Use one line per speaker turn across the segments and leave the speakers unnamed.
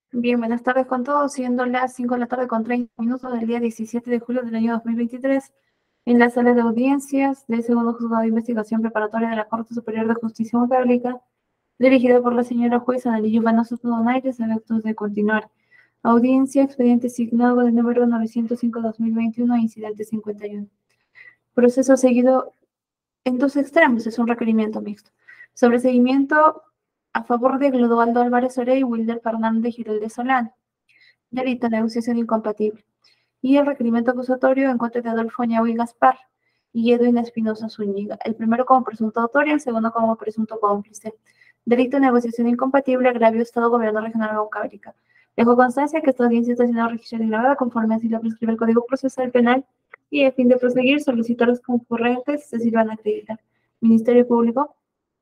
Bien, buenas tardes con todos, siendo las 5 de la tarde con 30 minutos del día 17 de julio del año 2023, en la sala de audiencias del segundo juzgado de investigación preparatoria de la Corte Superior de Justicia Pública, dirigida por la señora jueza Ana Lilia Soto Donaires, a efectos de continuar. Audiencia, expediente signado del número 905-2021, incidente 51. Proceso seguido en dos extremos, es un requerimiento mixto. Sobreseguimiento a favor de Clodoaldo Álvarez Orey y Wilder Fernández Girel de Solán. Delito, negociación incompatible. Y el requerimiento acusatorio en contra de Adolfo Ñahui Gaspar y Edwin Espinosa Zúñiga. El primero como presunto autor y el segundo como presunto cómplice. Delito, negociación incompatible, agravio Estado Gobierno Regional de Huancavelica. Dejo constancia que esta audiencia está siendo registrada y grabada conforme así lo prescribe el Código Procesal Penal y a fin de proseguir solicito a los concurrentes se sirvan a acreditar. Ministerio Público.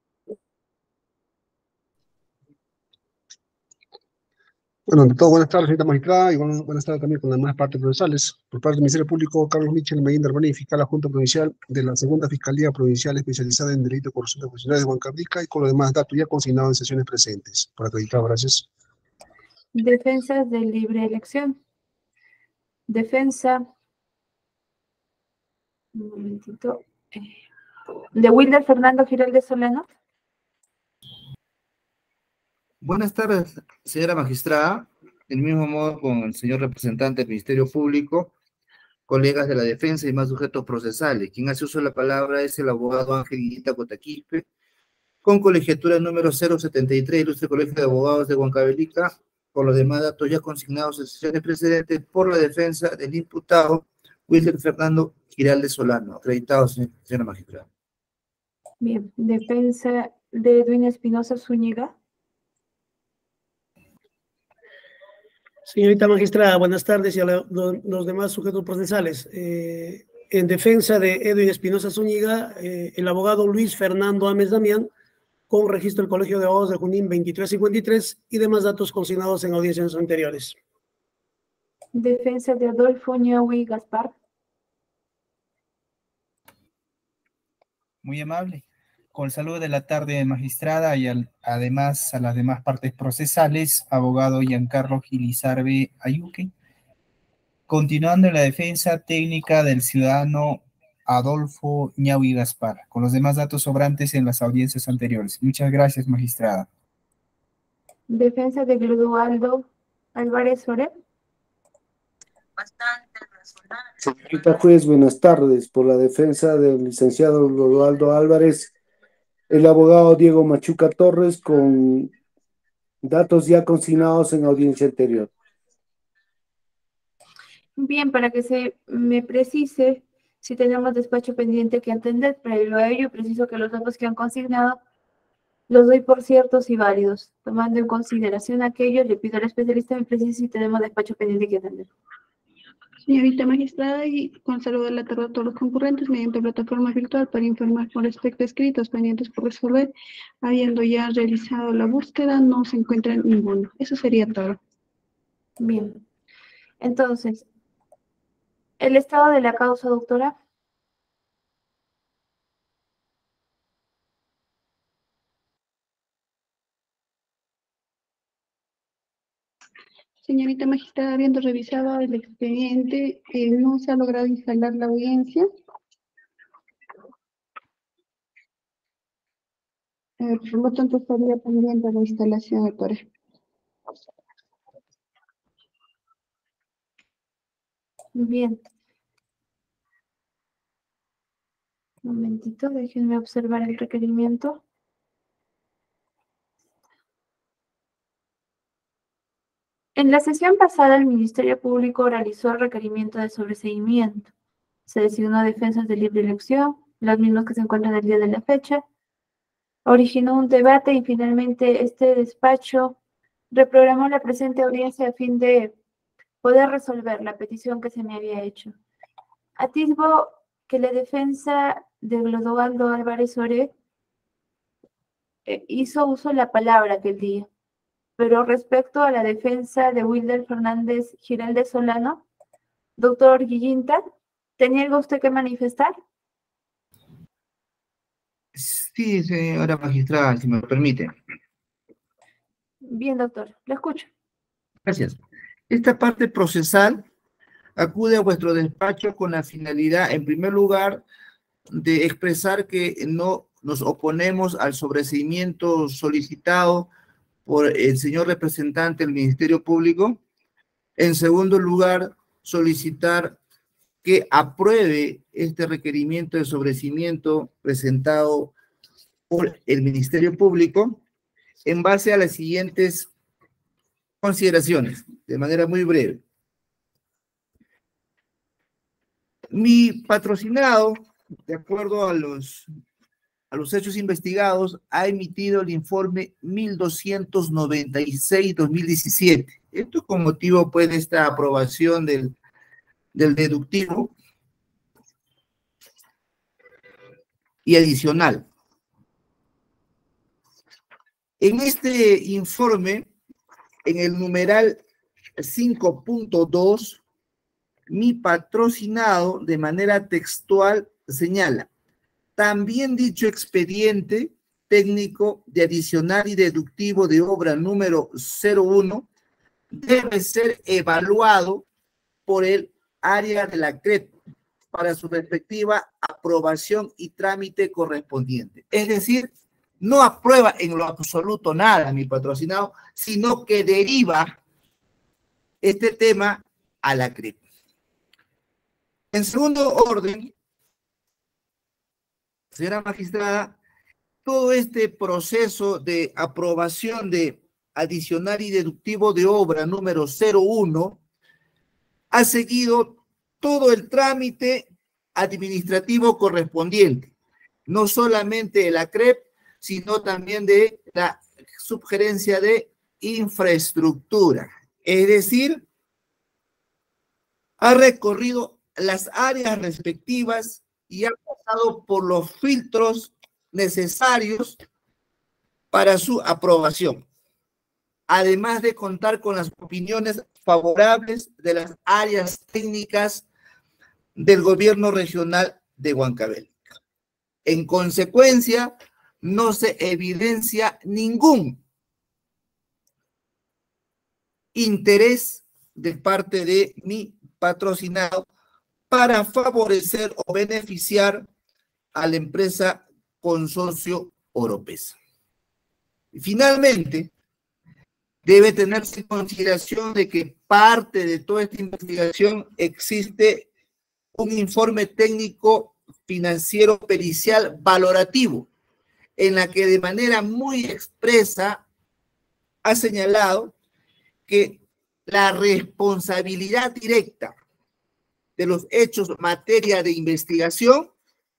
Bueno, ante todo, buenas tardes, señorita magistrada, y buenas tardes también con las demás partes procesales. Por parte del Ministerio Público, Carlos Michel Medina Arbani, fiscal adjunto provincial de la Segunda Fiscalía Provincial especializada en Delito de Corrupción de Funcionarios de Huancavelica, y con los demás datos ya consignados en sesiones presentes. Por acreditado, gracias.
Defensas de libre elección. Defensa. Un momentito. De Wilder Fernando Girel de Solano.
Buenas tardes, señora magistrada. Del mismo modo con el señor representante del Ministerio Público, colegas de la defensa y más sujetos procesales. Quien hace uso de la palabra es el abogado Ángel Guillita Cotaquispe, con colegiatura número 073, Ilustre Colegio de Abogados de Huancavelica, con los demás datos ya consignados en sesiones precedentes por la defensa del imputado Wilder Fernando Giralde Solano. Acreditado, señora magistrada.
Bien, defensa de Edwin Espinosa Zúñiga.
Señorita magistrada, buenas tardes y a los demás sujetos procesales. En defensa de Edwin Espinosa Zúñiga, el abogado Luis Fernando Ames Damián, con registro del Colegio de Abogados de Junín 2353 y demás datos consignados en audiencias anteriores.
Defensa de Adolfo Ñahui Gaspar.
Muy amable. Con el saludo de la tarde, magistrada, y además a las demás partes procesales, abogado Giancarlo Gilizarbe Ayuque. Continuando en la defensa técnica del ciudadano Adolfo Ñahui Gaspar, con los demás datos sobrantes en las audiencias anteriores. Muchas gracias, magistrada.
Defensa de Clodoaldo Álvarez Orey.
Señorita juez, buenas tardes. Por la defensa del licenciado Clodoaldo Álvarez, el abogado Diego Machuca Torres, con datos ya consignados en audiencia anterior.
Bien, para que se me precise si tenemos despacho pendiente que atender, previo a ello preciso que los datos que han consignado los doy por ciertos y válidos. Tomando en consideración aquello, le pido al especialista me precise si tenemos despacho pendiente que atender.
Señorita magistrada, y con saludo de la tarde a todos los concurrentes mediante plataforma virtual para informar con respecto a escritos pendientes por resolver, habiendo ya realizado la búsqueda, no se encuentra ninguno. Eso sería todo.
Bien. Entonces, el estado de la causa, doctora.
Señorita magistrada, habiendo revisado el expediente, no se ha logrado instalar la audiencia. Por lo tanto, estaría pendiente la instalación, doctora.
Bien. Un momentito, déjenme observar el requerimiento. En la sesión pasada, el Ministerio Público realizó el requerimiento de sobreseimiento. Se designó defensas de libre elección, las mismas que se encuentran el día de la fecha. Originó un debate y finalmente este despacho reprogramó la presente audiencia a fin de poder resolver la petición que se me había hecho. Atisbo que la defensa de Clodoaldo Álvarez Orey hizo uso de la palabra aquel día. Pero respecto a la defensa de Wilder Fernández Girel de Solano, doctor Guillinta, ¿tenía algo usted que manifestar?
Sí, señora magistrada, si me permite.
Bien, doctor, lo escucho.
Gracias. Esta parte procesal acude a vuestro despacho con la finalidad, en primer lugar, de expresar que no nos oponemos al sobreseimiento solicitado por el señor representante del Ministerio Público. En segundo lugar, solicitar que apruebe este requerimiento de sobreseimiento presentado por el Ministerio Público en base a las siguientes consideraciones, de manera muy breve. Mi patrocinado, de acuerdo a los hechos investigados, ha emitido el informe 1296-2017. Esto con motivo, pues, de esta aprobación del deductivo y adicional. En este informe, en el numeral 5.2, mi patrocinado, de manera textual, señala: también dicho expediente técnico de adicional y deductivo de obra número 01 debe ser evaluado por el área de la CREP para su respectiva aprobación y trámite correspondiente. Es decir, no aprueba en lo absoluto nada mi patrocinado, sino que deriva este tema a la CREP. En segundo orden, señora magistrada, todo este proceso de aprobación de adicional y deductivo de obra número 01 ha seguido todo el trámite administrativo correspondiente, no solamente de la CREP, sino también de la subgerencia de infraestructura. Es decir, ha recorrido las áreas respectivas y ha pasado por los filtros necesarios para su aprobación, además de contar con las opiniones favorables de las áreas técnicas del gobierno regional de Huancavelica. En consecuencia, no se evidencia ningún interés de parte de mi patrocinado para favorecer o beneficiar a la empresa Consorcio Oropesa. Finalmente, debe tenerse en consideración de que parte de toda esta investigación existe un informe técnico financiero pericial valorativo, en la que de manera muy expresa ha señalado que la responsabilidad directa de los hechos materia de investigación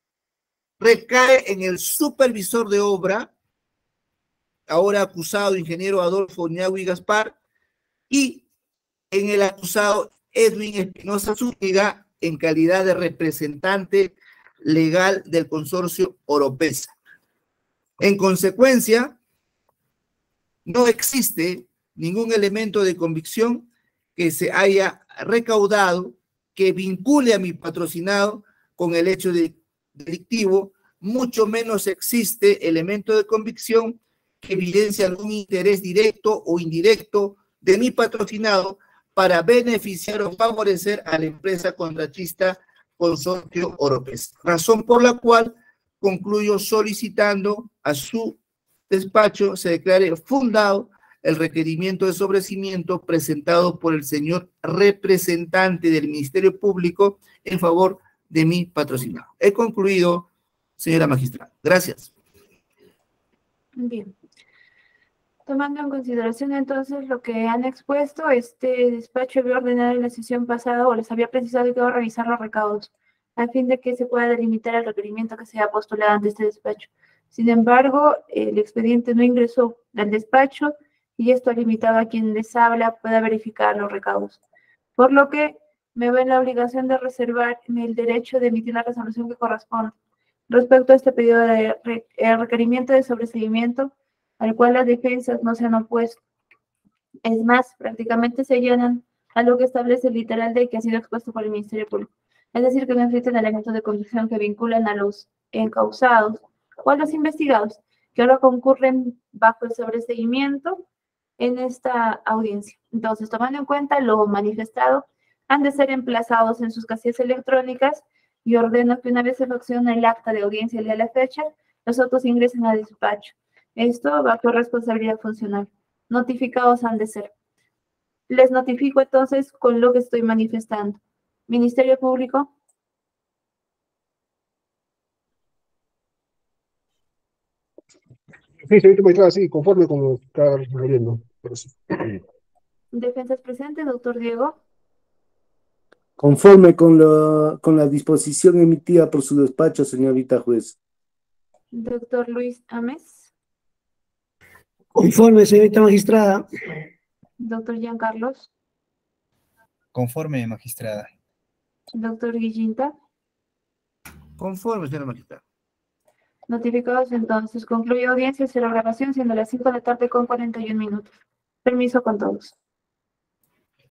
recae en el supervisor de obra, ahora acusado ingeniero Adolfo Ñahui Gaspar, y en el acusado Edwin Espinosa Zúñiga en calidad de representante legal del consorcio Oropesa. En consecuencia, no existe ningún elemento de convicción que se haya recaudado que vincule a mi patrocinado con el hecho delictivo, mucho menos existe elemento de convicción que evidencia algún interés directo o indirecto de mi patrocinado para beneficiar o favorecer a la empresa contratista Consorcio Oropesa. Razón por la cual concluyo solicitando a su despacho se declare fundado el requerimiento de sobreseimiento presentado por el señor representante del Ministerio Público en favor de mi patrocinado. He concluido, señora magistrada. Gracias.
Bien. Tomando en consideración entonces lo que han expuesto, este despacho había ordenado en la sesión pasada o les había precisado que iba a revisar los recaudos a fin de que se pueda delimitar el requerimiento que se ha postulado ante este despacho. Sin embargo, el expediente no ingresó al despacho y esto ha limitado a quien les habla pueda verificar los recaudos. Por lo que me veo en la obligación de reservarme el derecho de emitir la resolución que corresponde respecto a este pedido de requerimiento de sobreseimiento al cual las defensas no se han opuesto. Es más, prácticamente se llenan a lo que establece el literal de que ha sido expuesto por el Ministerio Público. Es decir, que no existen elementos de convicción que vinculan a los encausados o a los investigados, que ahora concurren bajo el sobreseimiento en esta audiencia. Entonces, tomando en cuenta lo manifestado, han de ser emplazados en sus casillas electrónicas y ordeno que una vez se fraccione el acta de audiencia el día de la fecha, los autos ingresen a despacho. Esto bajo responsabilidad funcional. Notificados han de ser. Les notifico entonces con lo que estoy manifestando. Ministerio Público.
Sí, señorita magistrada, sí, conforme con lo que está refiriendo. Pero sí.
Defensas presentes, doctor Diego.
Conforme con la disposición emitida por su despacho, señorita juez.
Doctor Luis Ames.
Conforme, señorita magistrada.
Doctor Giancarlos.
Conforme, magistrada.
Doctor Guillinta.
Conforme, señora magistrada.
Notificados entonces. Concluye audiencia, será grabación, siendo las 5 de la tarde con 41 minutos. Permiso con todos.